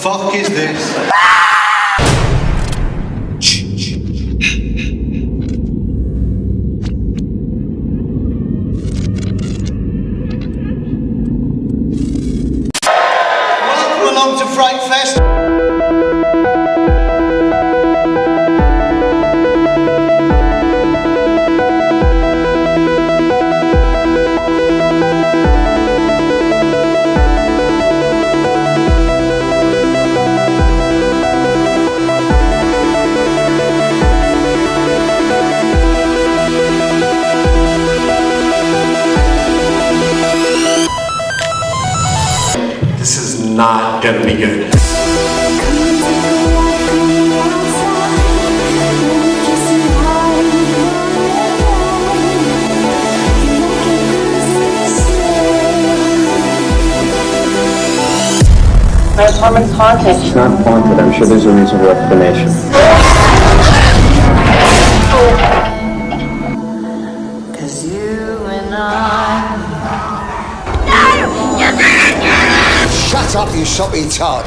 fuck is this? Welcome along to FrightFest. This is not gonna be good. Performance haunted. It's not haunted. I'm sure there's a reasonable explanation. Cause you and I. Shut up, you soppy tart.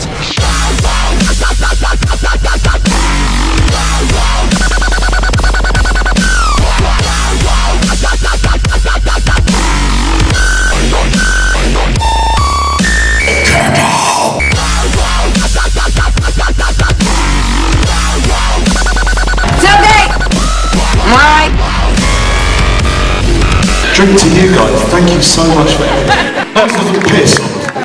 It's okay! I'm alright. Drink to you guys. Thank you so much for everything. That's a piss.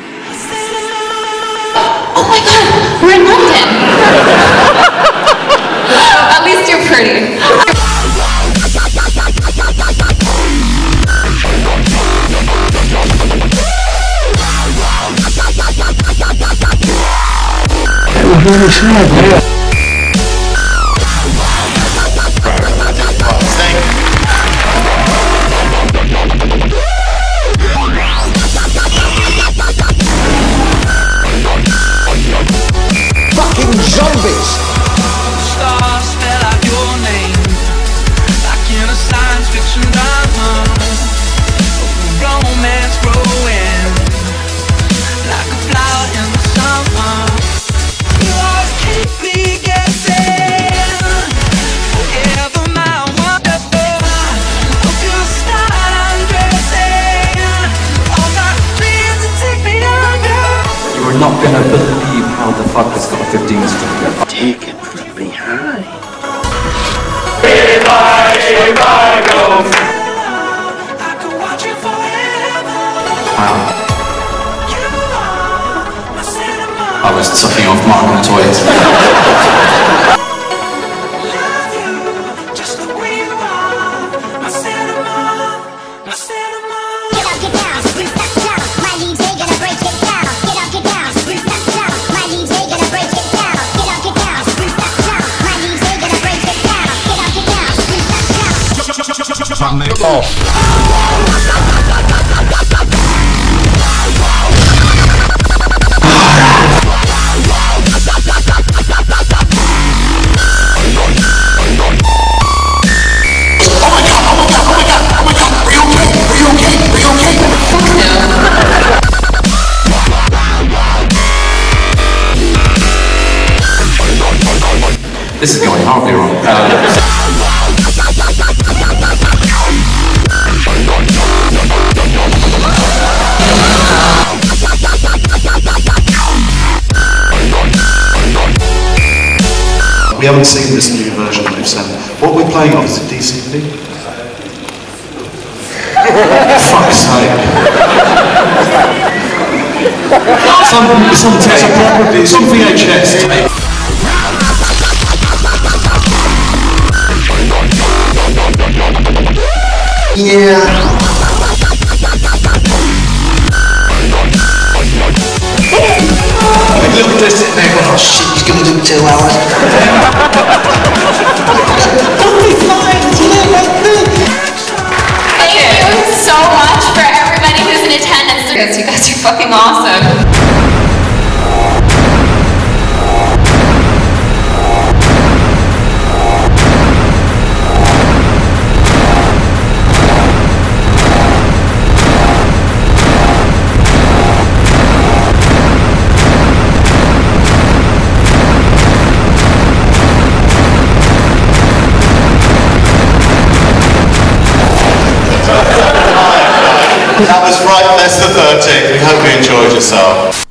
Oh my god, we're in London! At least you're pretty. It was really sad, yeah. Zombies! Stars spell out your name like in a science fiction drama. Romance growing like a flower in the summer. You always keep me guessing. Forever my wonderful. Hope you start undressing. All my dreams to take me under. You are not gonna believe how the fuck this got a 15 star. Take it from behind. I could watch you forever. Wow. You are my cinema. I was sucking off Mark on the toilet. Love you just the way you are. My cinema, my cinema. Get up, get down, roof that down. My leaves, they gonna break it down. Get up, get down, roof that down. My leaves, they gonna break it down. Get up, get down, roof that down. My leaves, they gonna break it down. Get up, get down, roof that down. Turn it off. This is going horribly wrong. We haven't seen this new version they've sent. What we're playing of is a DCP. Fuck's sake. Some tape. Some VHS tape. Yeah. Look at this sitting there going, oh shit, he's gonna do 2 hours. Don't be flying, it's Thank you so much for everybody who's in attendance. You guys are fucking awesome. That was FrightFest the 13th. We hope you enjoyed yourself.